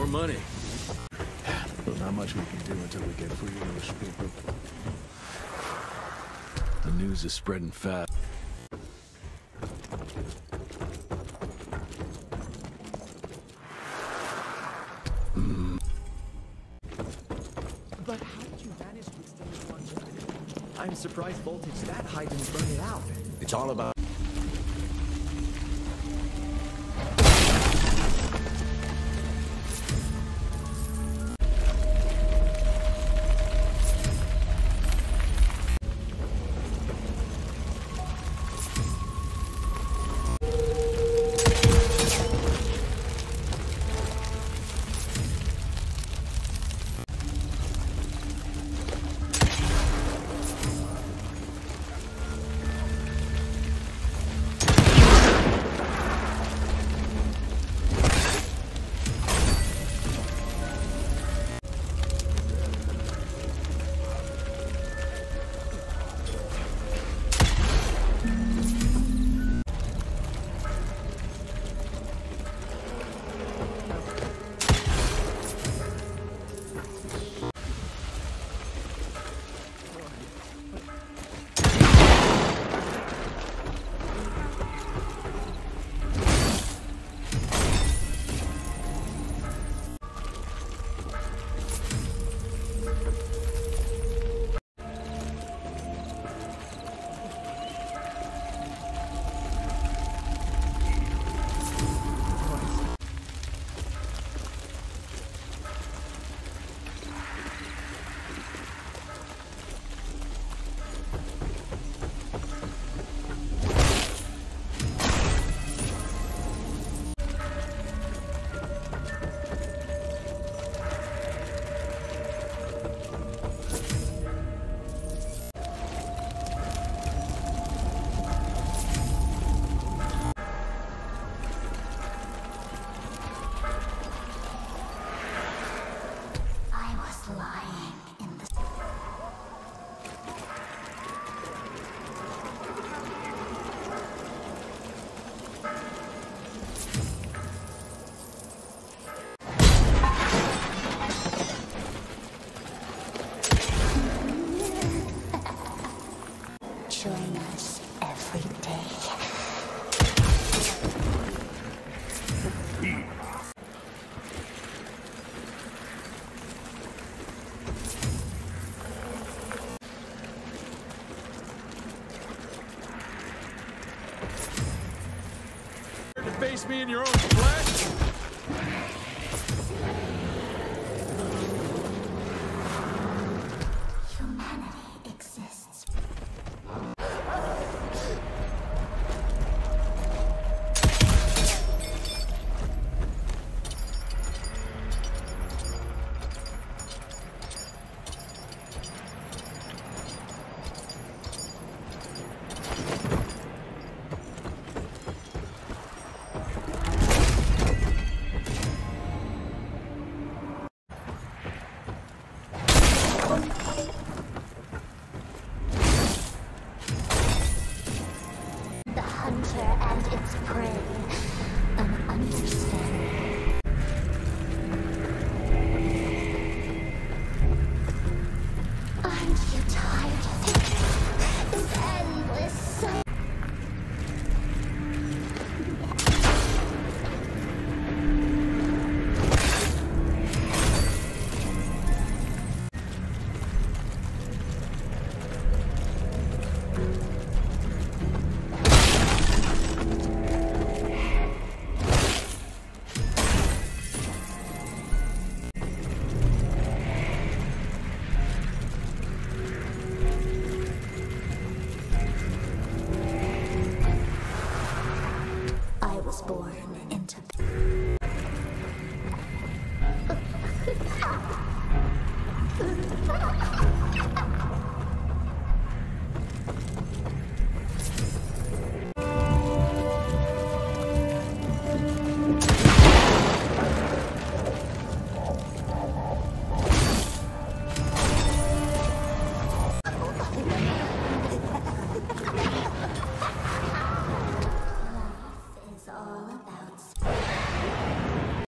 money. Well, not much we can do until we get free newspaper. The news is spreading fast. But how did you manage to extend the longevity? I'm surprised voltage that high didn't burn it out. It's all about... Join us every day. To face me in your own flesh? Humanity exists. The hunter and its prey. An understanding. Aren't you tired of it? This endless cycle. I was born into